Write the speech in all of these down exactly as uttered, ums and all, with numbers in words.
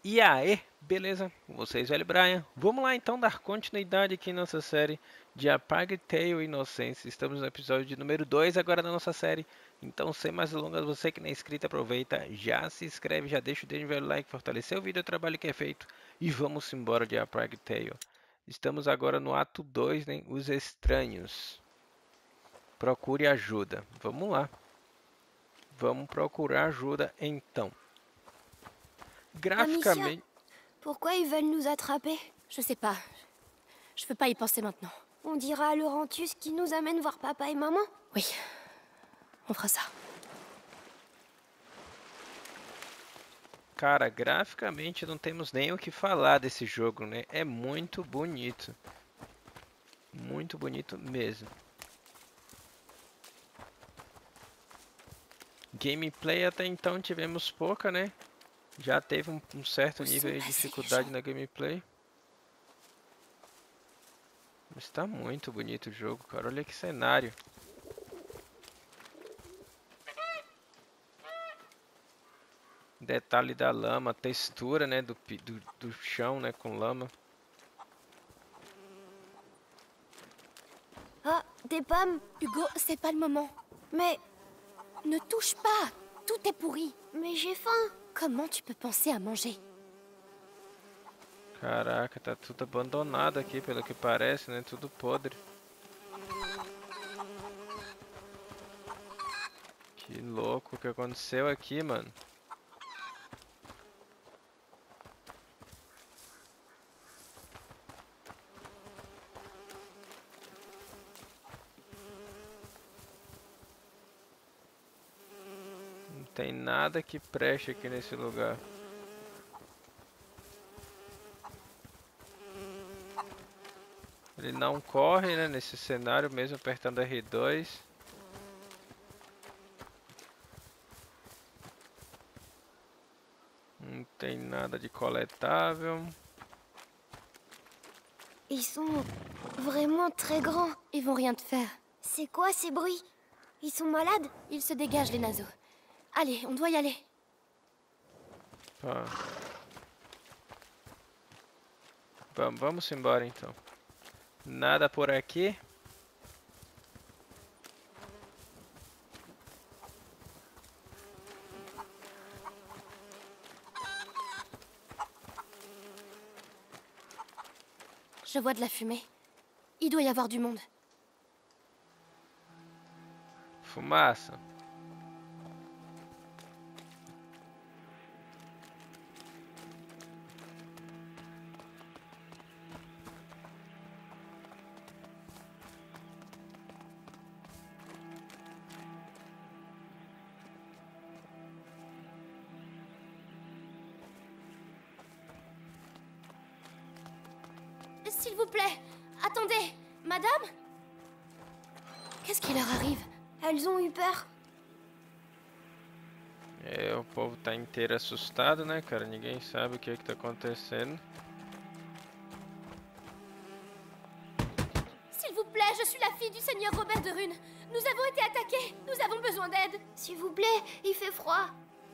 E aí, beleza? Com vocês, velho Brian. Vamos lá então dar continuidade aqui em nossa série de A Plague Tale Inocência. Estamos no episódio de número dois agora da nossa série. Então, sem mais delongas, você que não é inscrito, aproveita, já se inscreve, já deixa o dedo velho like, fortalecer o vídeo, o trabalho que é feito. E vamos embora de A Plague Tale. Estamos agora no ato dois, né? Os Estranhos. Procure ajuda. Vamos lá. Vamos procurar ajuda então. Amicia, Graficamente... pourquoi ils veulent nous attraper? Je sais pas. Je peux pas y penser maintenant. On dira à Laurentius qui nous amène voir papa et maman? Oui. On fera ça. Cara, graficamente não temos nem o que falar desse jogo, né? É muito bonito. Muito bonito mesmo. Gameplay até então tivemos pouca, né? Já teve um, um certo nível de dificuldade na gameplay. Mas tá muito bonito o jogo, cara. Olha que cenário. Detalhe da lama, textura, né, do, do, do chão, né, com lama. Ah, des pommes. Hugo, c'est pas le moment. Mais... Ne touche pas. Tout est pourri. Mais j'ai faim. Comment tu peux penser à manger? Caraca, tá tudo abandonado aqui, pelo que parece, né? Tudo podre. Que louco o que aconteceu aqui, mano. Não tem nada que preste aqui nesse lugar. Ele não corre, né, nesse cenário, mesmo apertando R dois. Não tem nada de coletável. Ils sont vraiment très grands. Ils vont rien te faire. C'est quoi ces bruits? Ils sont malades? Ils se dégagent, les naseaux. Allez, on doit y aller. Pá. Vamos, vamos embora então. Nada por aqui. Je vois de la fumée. Il doit y avoir du monde. Fumaça. S'il vous plaît, attendez. Madame? Qu'est-ce qui leur arrive? Elles ont eu peur. É, o povo tá inteiro assustado, né, cara? Ninguém sabe o que é que tá acontecendo. S'il vous plaît, je suis la fille du seigneur Robert de Rune. Nous avons été attaqués. Nous avons besoin d'aide. S'il vous plaît, il fait froid.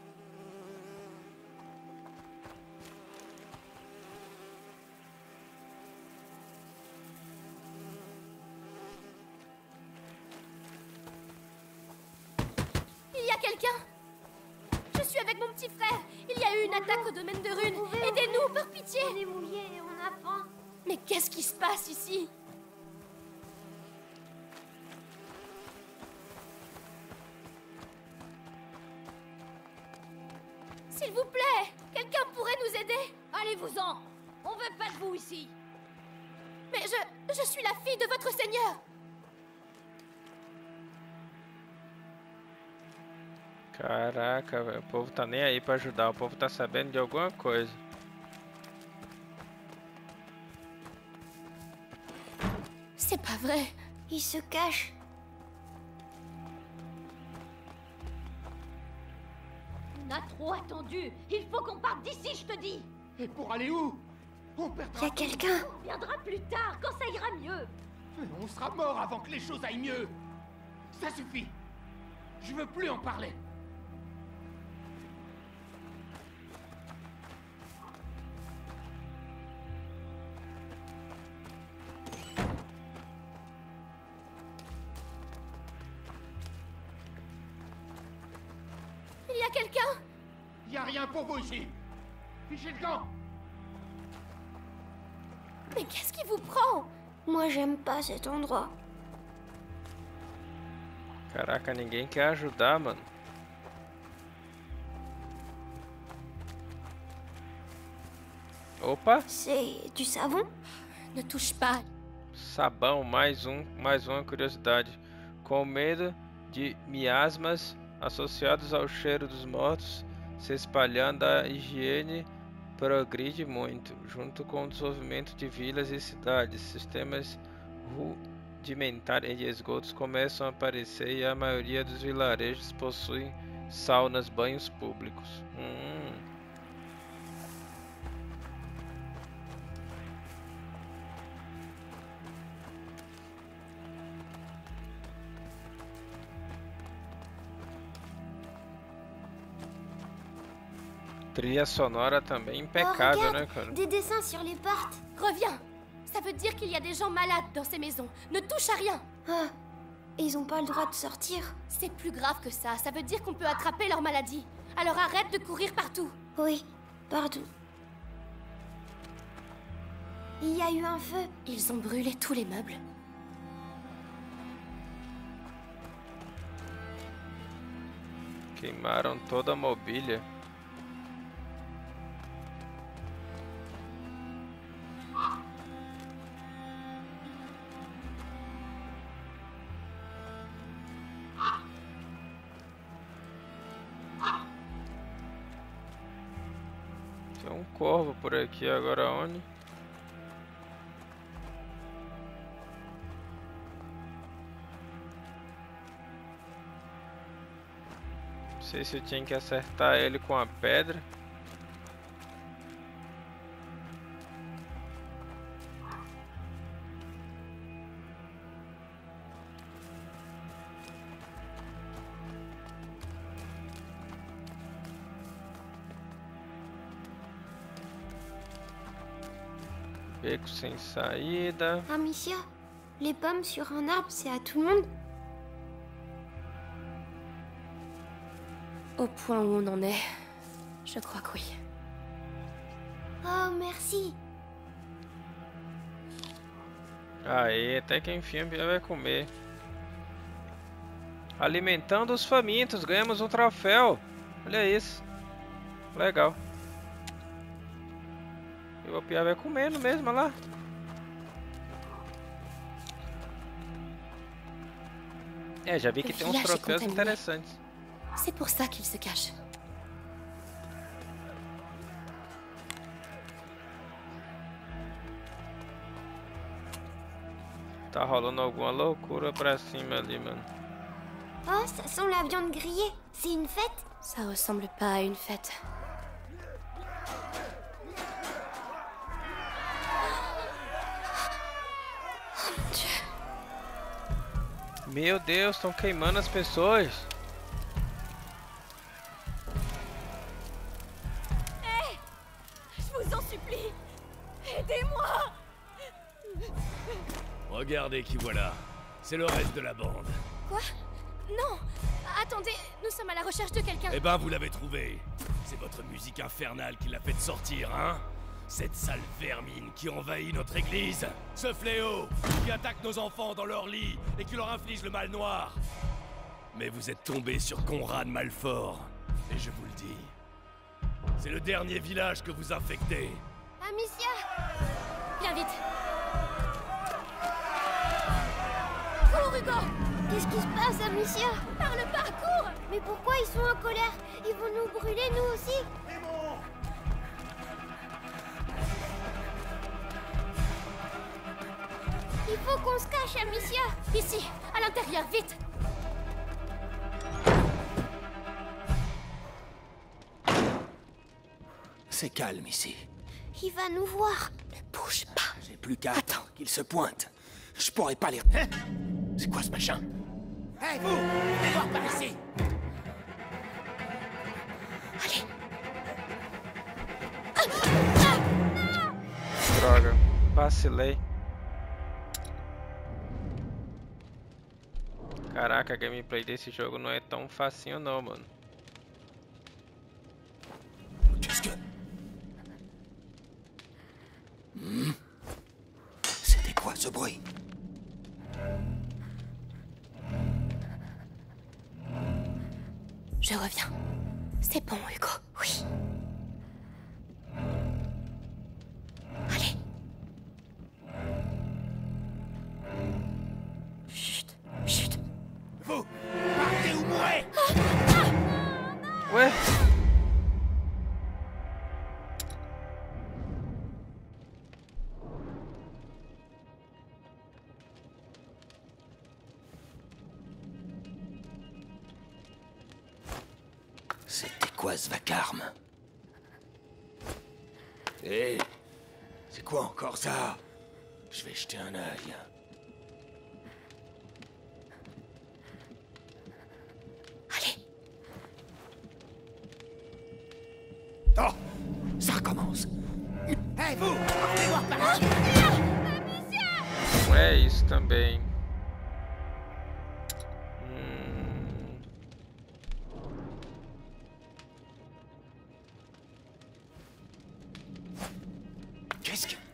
Il y a quelqu'un? Je suis avec mon petit frère. Il y a eu une attaque au domaine de Rune. Aidez-nous, par pitié. On est mouillés et on a faim. Mais qu'est-ce qui se passe ici? S'il vous plaît, quelqu'un pourrait nous aider? Allez-vous-en! On veut pas de vous ici! Mais je... je suis la fille de votre seigneur! Caraca, velho. O povo tá nem aí pra ajudar. O povo tá sabendo de alguma coisa. C'est pas vrai. Ils se cachent. On a trop attendu! Il faut qu'on parte d'ici, je te dis! Et pour aller où? On perdra... Il y a quelqu'un. On viendra plus tard, quand ça ira mieux! On sera mort avant que les choses aillent mieux. Ça suffit. Je veux plus en parler. quelqu'un? Y a rien pour vous ici. Fichez le camp. Mais qu'est-ce qui vous prend? Moi, j'aime pas cet endroit. Caraca, ninguém quer ajudar, mano. Opa, C'est du savon? Ne touche pas. sabão, mais um, mais uma curiosidade. Com medo de miasmas associados ao cheiro dos mortos se espalhando, a higiene progride muito, junto com o desenvolvimento de vilas e cidades. Sistemas rudimentares de esgotos começam a aparecer e a maioria dos vilarejos possuem saunas, banhos públicos. Hum. Trilha sonora também impecável, Oh, né, regarde, cara? des dessins sur les portes. Reviens. Ça veut dire qu'il y a des gens malades dans ces maisons. Ne touche à rien. Ah, ils ont pas le droit de sortir. C'est plus grave que ça. Ça veut dire qu'on peut attraper leur maladie. Alors arrête de courir partout. Oui, pardon. Il y a eu un feu. Ils ont brûlé tous les meubles. Queimaram toda a mobília. Tem um corvo por aqui, agora onde? Não sei se eu tinha que acertar ele com a pedra. Beco sem saída. Amicia, les pommes sur un arbre, c'est à tout le monde? Au point où on en est, je crois que oui. Oh, merci. Aê, até que enfim a Bia vai comer. Alimentando os famintos, ganhamos um troféu. Olha isso. Legal. E o Pia vai comendo mesmo, olha lá. É, já vi que tem uns troféus interessantes. C'est pour ça qu'il se cache. Tá rolando alguma loucura pra cima ali, mano. Oh, ça sent la viande grillée. C'est une fête? Ça ressemble pas à une fête. Oh mon Dieu. Meu Deus, estão queimando as pessoas. Je vous en supplie, aidez-moi. Regardez qui voilà. C'est le reste de la bande. Quoi? Non. Attendez, nous sommes à la recherche de quelqu'un. Eh ben, vous l'avez trouvé. C'est votre musique infernale qui l'a fait sortir, hein? Cette sale vermine qui envahit notre église. Ce fléau qui attaque nos enfants dans leur lit et qui leur inflige le mal noir. Mais vous êtes tombé sur Conrad Malfort. Et je vous le dis, c'est le dernier village que vous infectez. Amicia! Viens vite. Cours, Hugo. Qu'est-ce qui se passe, Amicia? Par le parcours. Mais pourquoi ils sont en colère? Ils vont nous brûler, nous aussi? Il faut qu'on se cache, Amicia! Ici, à l'intérieur, vite. C'est calme ici. Il va nous voir. Ne bouge pas. J'ai plus qu'à attendre qu'il se pointe. Je pourrais pas les... Hein? C'est quoi ce machin? Hé, vous! Venez voir par ici! Allez. Droga, vacilei. Caraca, a gameplay desse jogo não é tão facinho não, mano. Qu'est-ce que... Hmm? C'était quoi ce bruit? Je reviens. C'est bon, Hugo. Oui. Allez. Chut, chut. Vous, partez ou mourrez! Ouais. C'était quoi ce vacarme? Hé, c'est quoi encore ça? Je vais jeter un œil. Allez. Oh, ça recommence. Hé, vous, partez voir par ici! É isso também. Hum... Qu'est-ce que...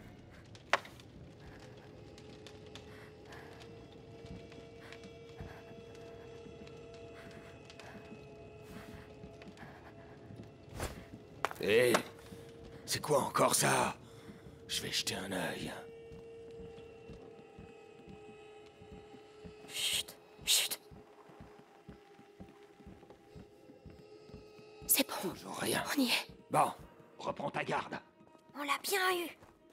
Hé, c'est quoi encore ça? Je vais jeter un œil. Chut, chut. C'est bon. Toujours rien. On y est. Bon, reprends ta garde. On l'a bien eu.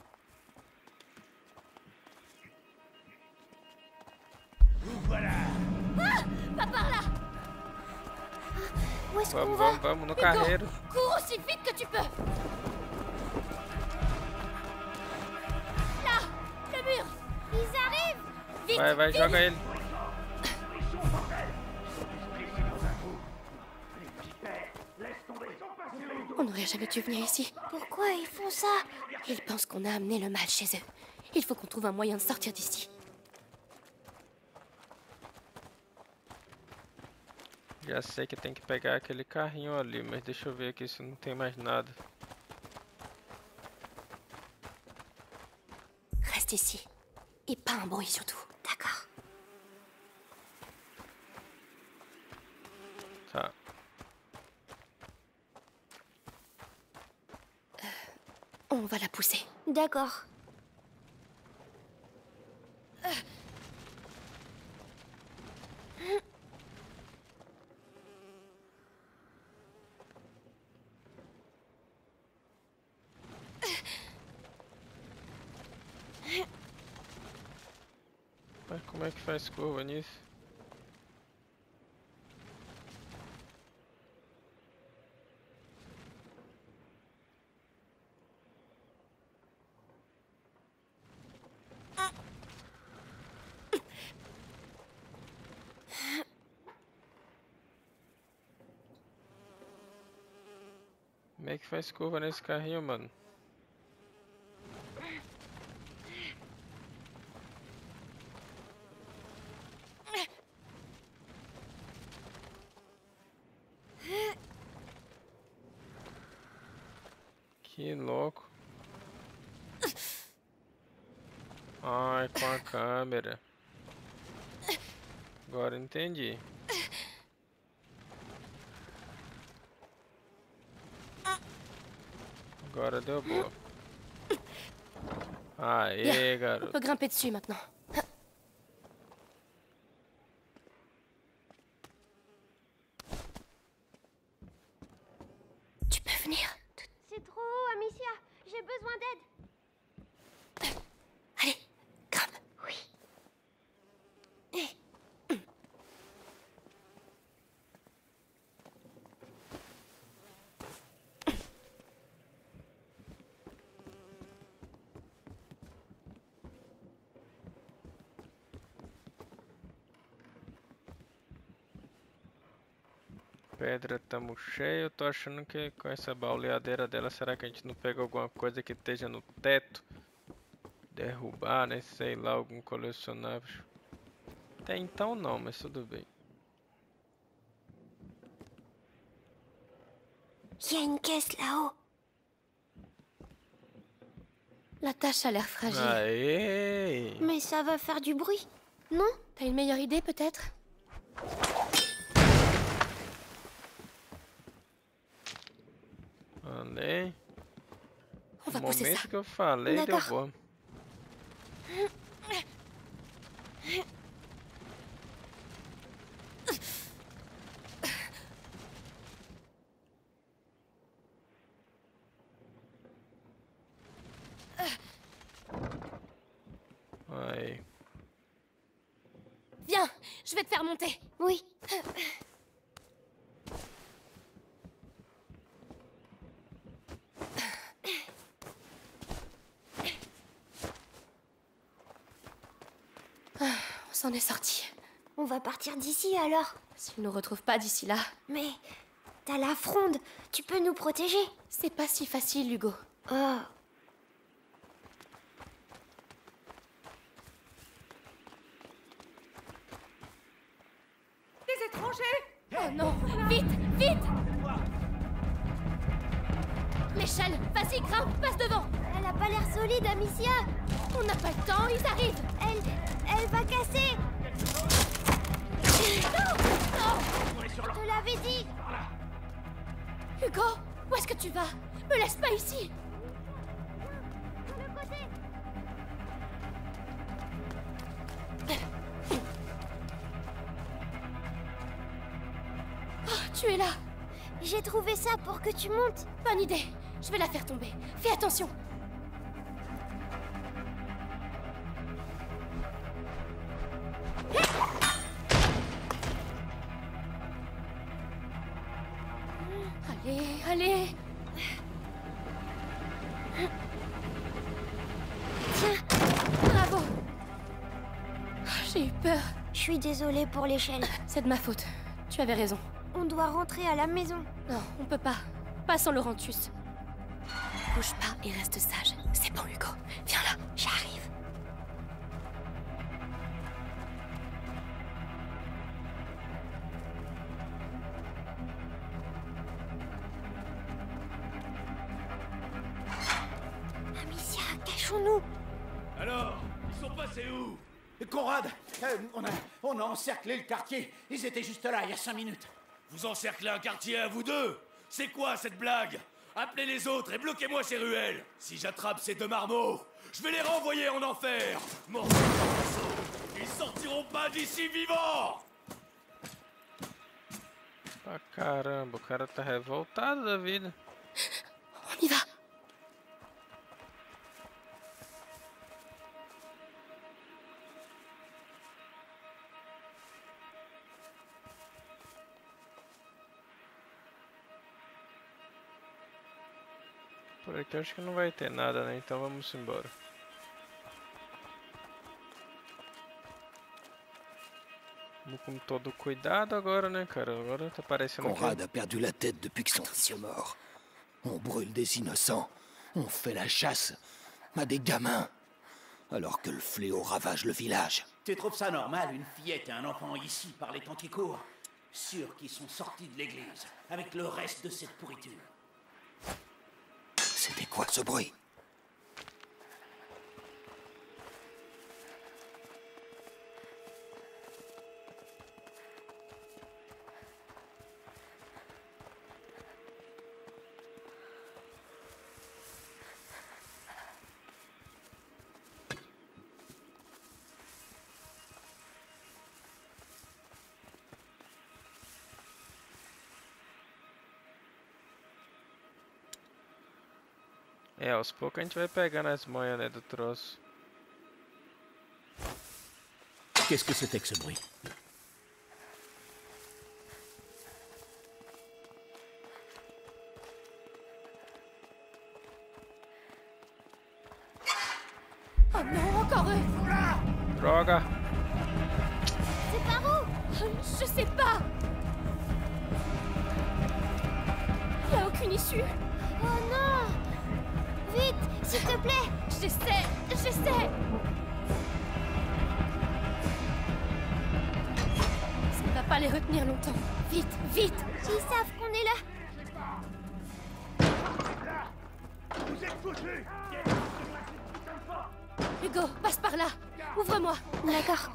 Vous voilà! Pas par là. Où est-ce qu'on Vamos, va? vamos, vamos no Hugo, carreiro. cours aussi vite que tu peux. Là, le mur. Ils arrivent! Vite, Vai, vai, vite. joga ele. On n'aurait jamais dû venir ici. Pourquoi ils font ça? Ils pensent qu'on a amené le mal chez eux. Il faut qu'on trouve un moyen de sortir d'ici. Já sei que tem que pegar aquele carrinho ali, mas deixa eu ver aqui se não tem mais nada. Reste ici. Et pas un bruit surtout. D'accord. Tá. On va la pousser. D'accord. Mas como é que faz curva nisso? Como é que faz curva nesse carrinho, mano? Que louco. Ai, com a câmera. Agora entendi. Agora deu boa. Aê, Bien. On garoto. peut grimper dessus maintenant. Tu peux venir. C'est trop haut, Amicia. J'ai besoin d'aide. Allez, grimpe. Oui. Pedra tamo cheio. Tô achando que com essa bauleadeira dela, será que a gente não pega alguma coisa que esteja no teto? Derrubar, né? Sei lá, algum colecionável. Até então não, mas tudo bem. Il y a une caisse là-haut. La tâche a l'air fragile. Aê! Mais ça va faire du bruit, non? T'as une meilleure idée, peut-être? Andei. On va No pousser momento ça. que eu falei, deu D'accord. bom. Aí. Viens, je vais te faire monter. Oui. On s'en est sorti. On va partir d'ici alors. S'ils nous retrouvent pas d'ici là, Mais t'as la fronde, tu peux nous protéger. c'est pas si facile, Hugo. Oh. Des étrangers! Oh non! Vite! Vite! L'échelle! Vas-y, grimpe! Passe devant! Elle a pas l'air solide, Amicia. On n'a pas le temps, ils arrivent! Elle... elle va casser. Non! Non! Je te l'avais dit. Hugo! Où est-ce que tu vas? Me laisse pas ici! De le côté. Oh, tu es là! J'ai trouvé ça pour que tu montes. Bonne idée! Je vais la faire tomber. Fais attention! Allez, allez! Tiens, Bravo! J'ai eu peur. je suis désolée pour l'échelle. C'est de ma faute. Tu avais raison. On doit rentrer à la maison. Non, on peut pas. Pas sans Laurentus. Bouge pas et reste sage. C'est bon, Hugo. Viens là, j'arrive. Amicia, cachons-nous. Alors, ils sont passés où? Conrad, euh, on, a, on a encerclé le quartier. Ils étaient juste là, il y a cinq minutes. Vous encerclez un quartier à vous deux? C'est quoi cette blague? Appelez les autres et bloquez-moi ces ruelles. Si j'attrape ces deux marmots, je vais les renvoyer en enfer. Morts de morceaux. Ils sortiront pas d'ici vivants. Ah, caramba, o cara tá revoltado da vida. On y va. Por aqui eu acho que não vai ter nada, né? Então vamos embora. Vamos com todo cuidado agora, né, cara? Agora tá parecendo Conrad a perdu la tête depuis que son fils est mort. On brûle des innocents. On fait la chasse à des gamins. Alors que le fléau ravage le village. Tu trouves ça normal, une fillette et un enfant ici par les temps qui courent? Sûr qu'ils sont sortis de l'église, avec le reste de cette pourriture. C'était quoi ce bruit? É, aos poucos a gente vai pegando as manhas, né, do troço. Qu'est-ce que c'était que ce bruit? Oh non, encore eux! Droga! C'est par où? Je sais pas! Y a aucune issue! Oh non! Vite, s'il te plaît. J'essaie, j'essaie! Ça ne va pas les retenir longtemps. Vite, vite! Ils savent qu'on est là. Vous êtes foutus! Hugo, passe par là. Ouvre-moi. D'accord.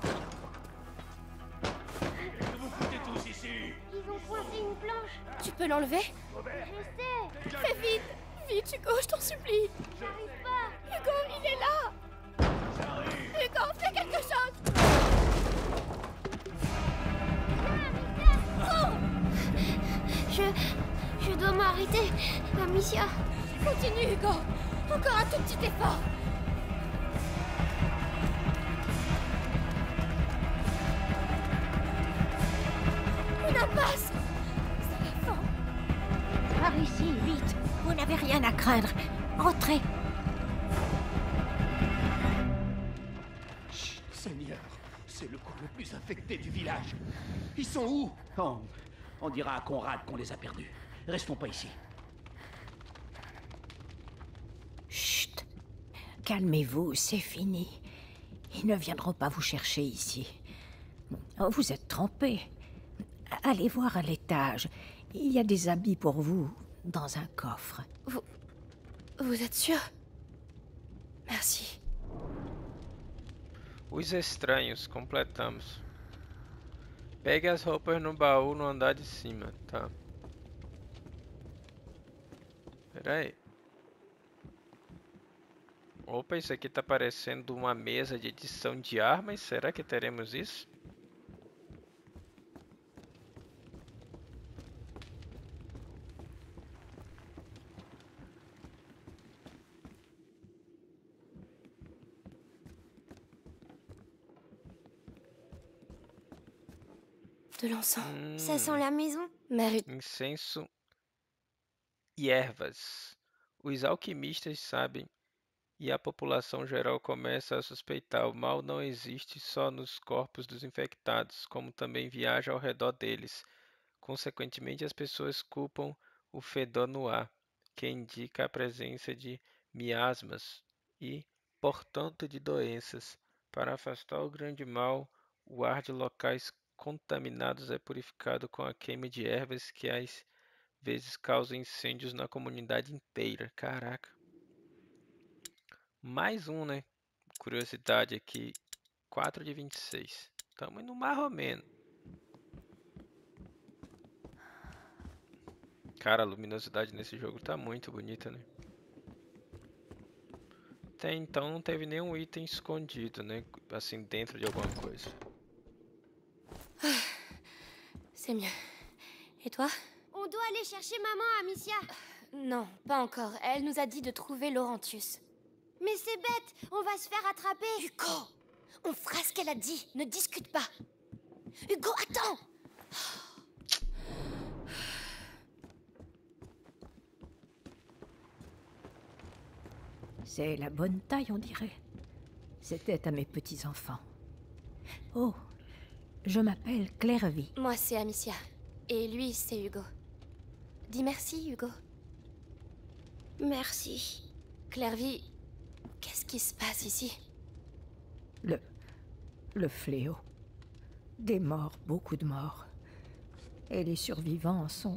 Que vous foutez tous ici? Ils ont coincé une planche. Tu peux l'enlever? Je sais. Fais vite. Vite, Hugo, je t'en supplie. J'arrive pas. Hugo, il est là. Hugo, fais quelque chose. Je... Je dois m'arrêter. Amicia. Continue, Hugo. Encore un tout petit effort. Une impasse. C'est la fin. Par ici, vite. Vous n'avez rien à craindre. Entrez. Chut, Seigneur, c'est le coin le plus infecté du village. Ils sont où? On, on dira à Conrad qu'on les a perdus. Restons pas ici. Chut. Calmez-vous, c'est fini. Ils ne viendront pas vous chercher ici. Vous êtes trompés. Allez voir à l'étage. Il y a des habits pour vous dans un coffre. Vous... Vous êtes sûr? Merci. Os estranhos, completamos. Pegue as roupas no baú no andar de cima, tá? Pera aí. Opa, isso aqui tá parecendo uma mesa de edição de armas. Será que teremos isso? De l'encens. Hum, Ça sent la maison. Mère, incenso e ervas. Os alquimistas sabem e a população geral começa a suspeitar. O mal não existe só nos corpos dos infectados, como também viaja ao redor deles. Consequentemente, as pessoas culpam o fedor no ar, que indica a presença de miasmas e, portanto, de doenças. Para afastar o grande mal, o ar de locais contaminados é purificado com a queima de ervas que às vezes causa incêndios na comunidade inteira. Caraca. Mais um, né? Curiosidade aqui. quatro de vinte e seis. Estamos indo mais ou menos. Cara, a luminosidade nesse jogo tá muito bonita, né? Até então não teve nenhum item escondido, né? Assim, dentro de alguma coisa. c'est mieux. Et toi? On doit aller chercher maman, Amicia. Non, pas encore. Elle nous a dit de trouver Laurentius. Mais c'est bête. On va se faire attraper. Hugo! On fera ce qu'elle a dit. Ne discute pas. Hugo, attends! C'est la bonne taille, on dirait. C'était à mes petits-enfants. Oh, je m'appelle Clairvy. Moi, c'est Amicia. Et lui, c'est Hugo. Dis merci, Hugo. Merci. Clairvy, qu'est-ce qui se passe ici? Le... le fléau. Des morts, beaucoup de morts. Et les survivants sont...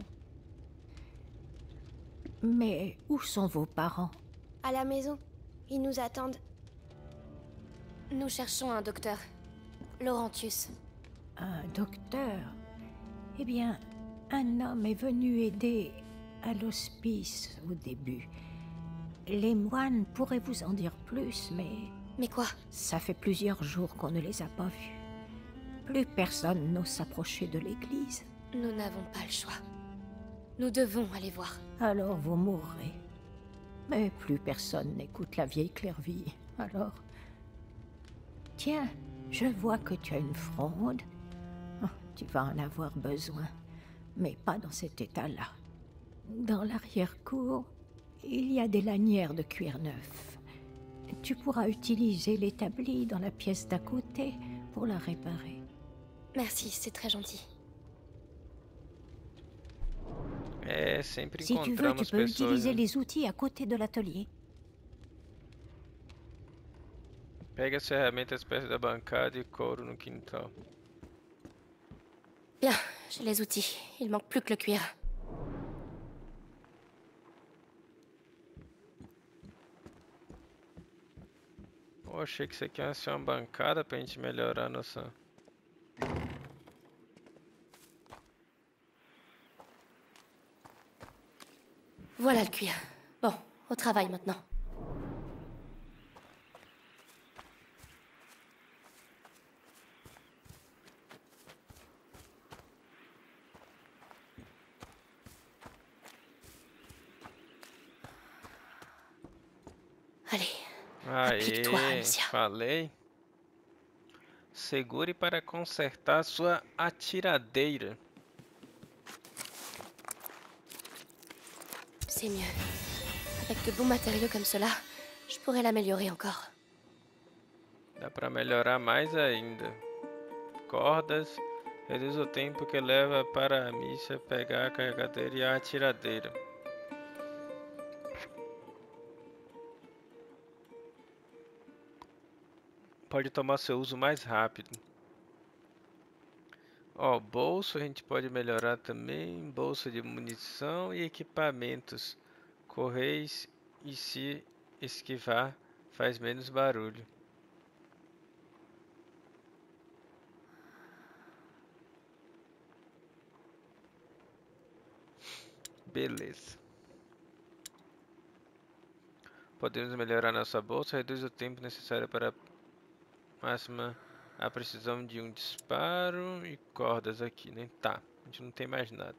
Mais où sont vos parents? À la maison. Ils nous attendent. Nous cherchons un docteur. Laurentius. Un docteur? Eh bien, un homme est venu aider à l'hospice au début. Les moines pourraient vous en dire plus, mais... Mais quoi? Ça fait plusieurs jours qu'on ne les a pas vus. Plus personne n'ose s'approcher de l'église. Nous n'avons pas le choix. Nous devons aller voir. Alors vous mourrez. Mais plus personne n'écoute la vieille Clairvy, alors... Tiens, je vois que tu as une fronde. Oh, tu vas en avoir besoin, mais pas dans cet état-là. Dans l'arrière-cour, il y a des lanières de cuir neuf. Tu pourras utiliser l'établi dans la pièce d'à côté pour la réparer. Merci, c'est très gentil. É, sempre Si tu veux, tu encontramos peux pessoas, utiliser né? les outils à côté de l'atelier. Pega as ferramentas perto da bancada e couro no quintal. Bien, j'ai les outils. Il manque plus que le cuir. achei que isso aqui ia ser uma bancada pra gente melhorar nossa... Voilà le cuir. Bon, au travail maintenant. Allez, applique-toi, Aê, Amicia. falei. Segure para consertar sua atiradeira. C'est mieux. Avec de bons matériaux comme cela, je pourrais l'améliorer encore. Dá para melhorar mais ainda. Cordas. Reduz o tempo que leva para a Amicia pegar a carregadeira e a atiradeira. Pode tomar seu uso mais rápido. Ó, bolso a gente pode melhorar também. Bolsa de munição e equipamentos. Correios e se esquivar faz menos barulho. Beleza. Podemos melhorar nossa bolsa. Reduz o tempo necessário para a máxima a precisão de um disparo e cordas aqui, né? Tá, a gente não tem mais nada.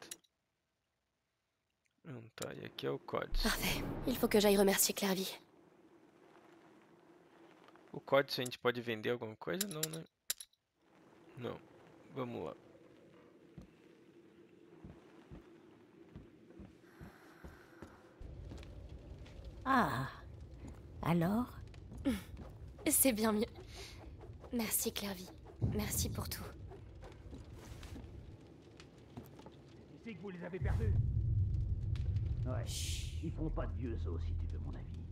Hum, tá, e aqui é o código. Parfait. Il faut que j'aille remercier Clairvy. O código a gente pode vender alguma coisa? Não, né? Não. Vamos lá. Ah, alors? C'est bien mieux. Merci Clairvy. Merci pour tout. Tu sais que vous les avez perdus? Ouais. Ils font pas de vieux os si tu veux mon avis.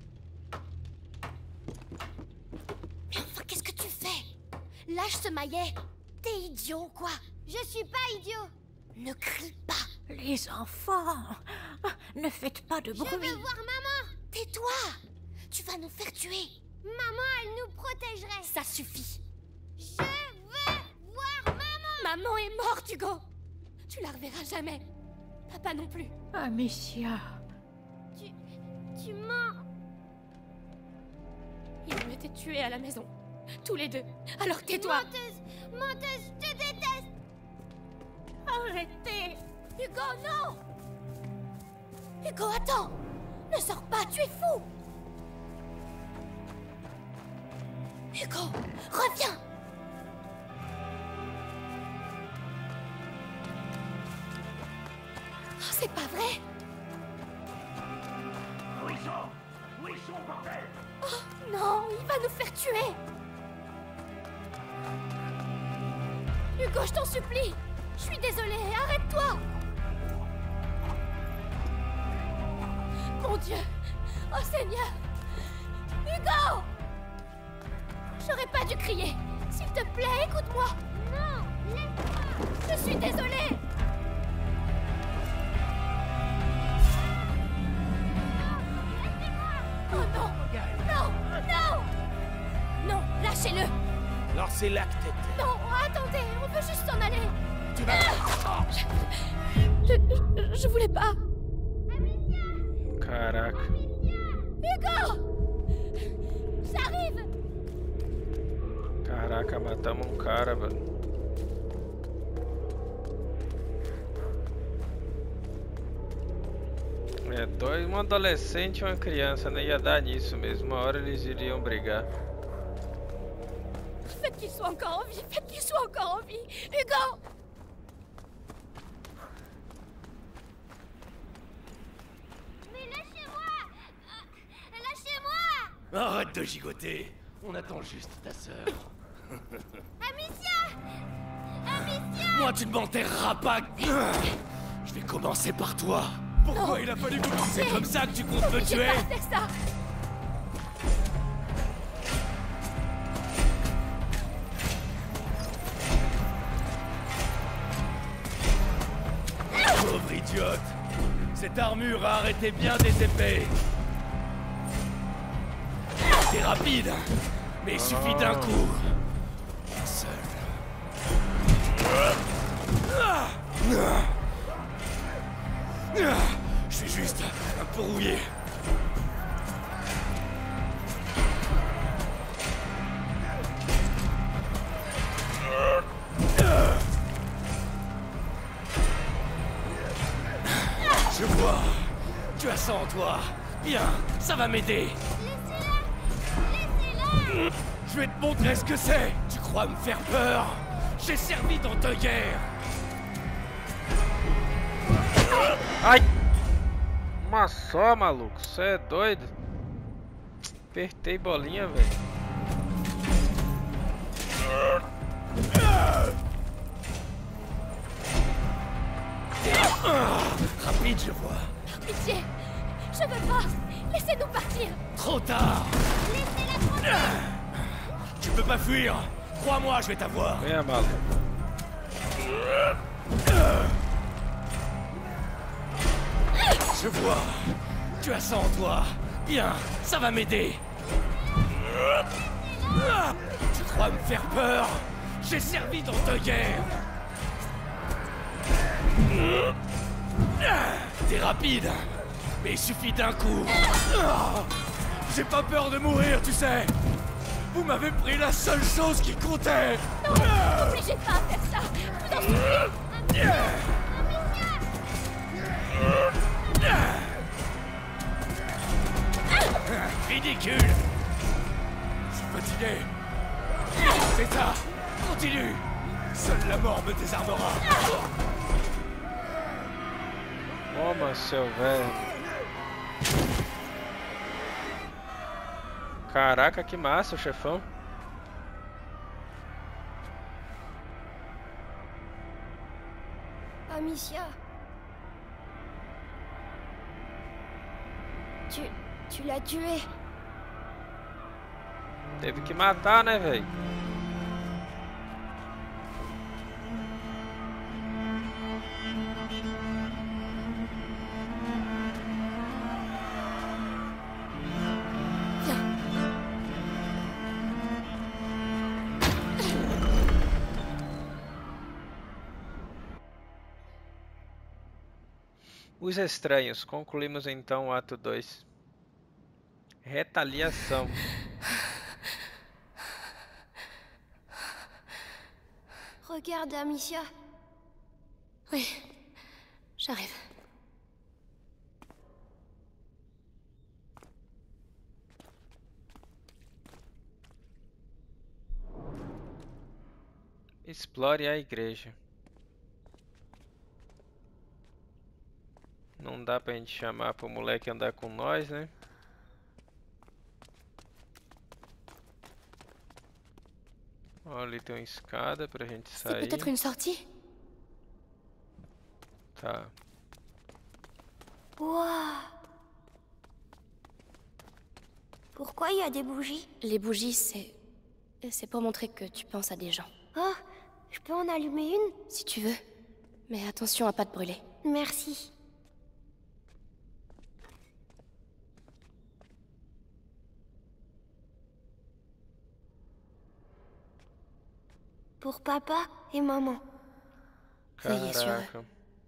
Mais enfin, qu'est-ce que tu fais? Lâche ce maillet. T'es idiot ou quoi? Je suis pas idiot. Ne crie pas. Les enfants, ne faites pas de Je bruit. veux voir maman. Tais-toi. Tu vas nous faire tuer. Maman, elle nous protégerait. Ça suffit. Je veux voir maman. Maman est morte, Hugo. Tu la reverras jamais. Papa non plus. Amicia, Tu... tu mens. Ils ont été tués à la maison. Tous les deux. Alors tais-toi. Menteuse, menteuse, je te déteste. Arrêtez. Hugo, non. Hugo, attends. Ne sors pas, tu es fou. Hugo, reviens. Oh, c'est pas vrai. Où ils sont? Où ils sont, bordel? Oh, non, il va nous faire tuer. Hugo, je t'en supplie. Je suis désolée, arrête-toi. Mon Dieu. Oh Seigneur. Hugo. J'aurais pas dû crier. S'il te plaît, écoute-moi. Non, laisse-moi. Je suis désolée. Oh non. Non, non. Non, lâchez-le. Alors c'est là que t'étais. Non, attendez, on veut juste s'en aller. Tu vas... Je, je, je voulais pas. Caraca. Hugo! J'arrive! Caraca, matamos um cara, velho. É, dois, um adolescente e uma criança, né? Ia dar nisso mesmo. Uma hora eles iriam brigar. Faites qu'il soit encore en vie! Faites qu'il soit encore en vie! Hugo! Mais lâchez-moi. Euh, Lâchez-moi. Arrête de gigoter. On attend juste ta sœur. Amicia. Amicia. Moi, tu ne m'enterreras pas. Je vais commencer par toi. Pourquoi il a fallu que... C'est comme ça que tu comptes me J'ai tuer? pas faire ça! Pauvre idiote. Cette armure a arrêté bien des épées. T'es rapide. Mais il suffit d'un coup. Un seul. Je suis juste un peu rouillé. Je vois. Tu as ça en toi. Bien, ça va m'aider. Je vais te montrer ce que c'est. Tu crois me faire peur? J'ai servi dans deux guerres. Ai! Uma só, maluco. Você é doido? Apertei bolinha, velho. Rapide, je vois. Pitié, je veux pas. Laissez-nous partir. Trop tard. Laissez-la tranquille. Tu peux pas fuir. Crois-moi, je vais t'avoir. Venha, maluco. Je vois. Tu as ça en toi. Bien, ça va m'aider. Tu crois me faire peur? J'ai servi dans deux guerres. T'es rapide, mais il suffit d'un coup. J'ai pas peur de mourir, tu sais. Vous m'avez pris la seule chose qui comptait. Non, n'obligez pas à faire ça. Vous en souffrez. Ridicule. Je suis fatigué. C'est ça. Continue. Seule la mort me désarmera. Toma, seu velho. Caraca, que massa o chefão. Amicia. Tu... tu l'as tué. Teve que matar, né, velho? Os Estranhos. Concluímos então o ato dois. Retaliação. Regarde, Amicia. Oui, j'arrive. Explore a igreja. Não dá pra gente chamar pro moleque andar com nós, né? Ó, ali tem uma escada pra gente C'est sair. peut-être une sortie? Tá. Waouh. Pourquoi il y a des bougies? Les bougies, c'est... c'est pour montrer que tu penses à des gens. Oh, je peux en allumer une? Si tu veux. Mais attention à pas te brûler. Merci. Pour papa et maman. Veillez sur eux. Caraca.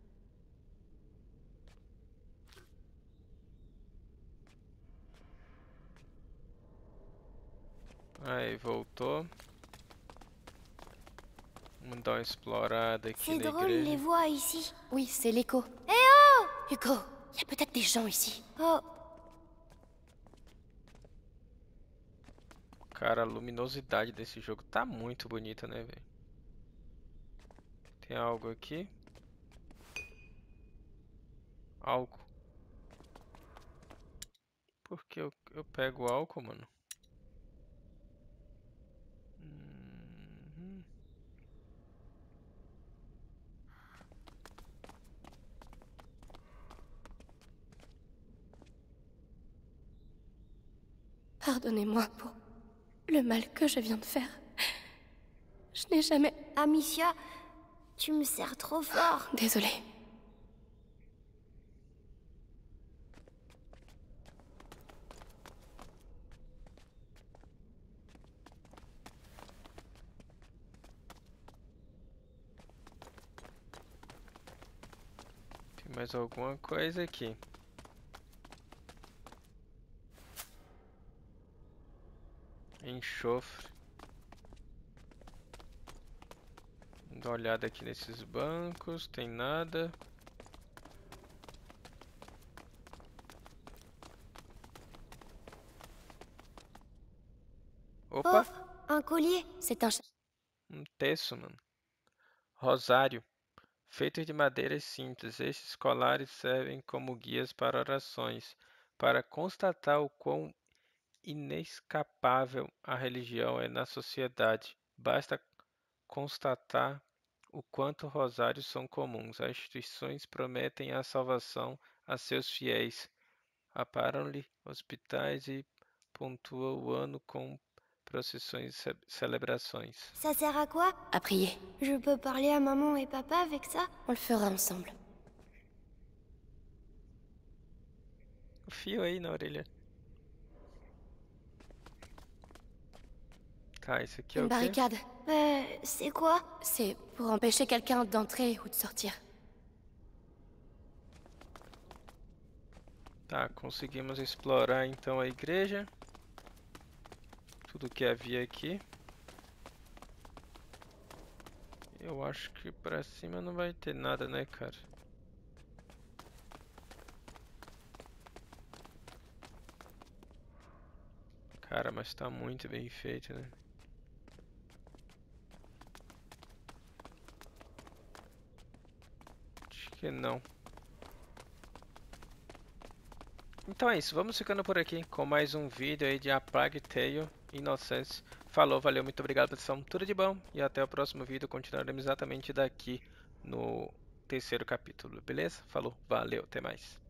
Aí, voltou. Vamos dar uma explorada aqui C'est na drôle les igreja. voix ici. Oui, c'est l'écho. Eh oh! Hugo, il y a peut-être des gens ici. Oh, Cara, a luminosidade desse jogo tá muito bonita, né, velho? Tem algo aqui? Álcool. Por que eu, eu pego álcool, mano? Uhum. Pardonnez-moi pour le mal que je viens de faire. Je n'ai jamais... Amicia, tu me serres trop fort. Désolée. mais alguma coisa aqui. Enxofre. Dá uma olhada aqui nesses bancos, tem nada. Opa! Oh, un collier. C'est un... ch- Um terço, mano. Rosário. Feito de madeiras simples, estes colares servem como guias para orações, para constatar o quão inescapável a religião é na sociedade. Basta constatar o quanto rosários são comuns. As instituições prometem a salvação a seus fiéis. Aparam-lhe hospitais e pontua o ano com procissões e ce- celebrações. Ça sert à quoi? À prier. Je peux parler à maman et papa avec ça? On le fera ensemble. O fio aí na orelha. Tá, isso aqui é Une o quê? barricade. Euh, c'est quoi? C'est pour empêcher quelqu'un d'entrer ou de sortir. Tá, conseguimos explorar então a igreja. Tudo que havia aqui. Eu acho que pra cima não vai ter nada, né, cara? Cara, mas tá muito bem feito, né? Acho que não. Então é isso, vamos ficando por aqui com mais um vídeo aí de A Plague Tale: Innocence. Falou, valeu, muito obrigado pessoal, tudo de bom e até o próximo vídeo. Continuaremos exatamente daqui no terceiro capítulo, beleza? Falou, valeu, até mais.